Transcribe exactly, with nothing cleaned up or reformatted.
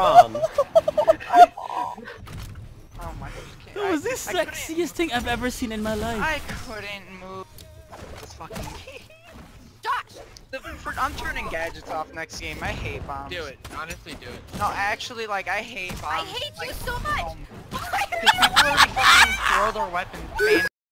Um. Oh my god. That was the sexiest thing I've ever seen in my life. I couldn't move this fucking Josh! The, for, I'm turning gadgets off next game. I hate bombs. Do it. Honestly, do it. No, actually, like, I hate bombs. I hate like, you so much! Um, people already fucking throw their weapons.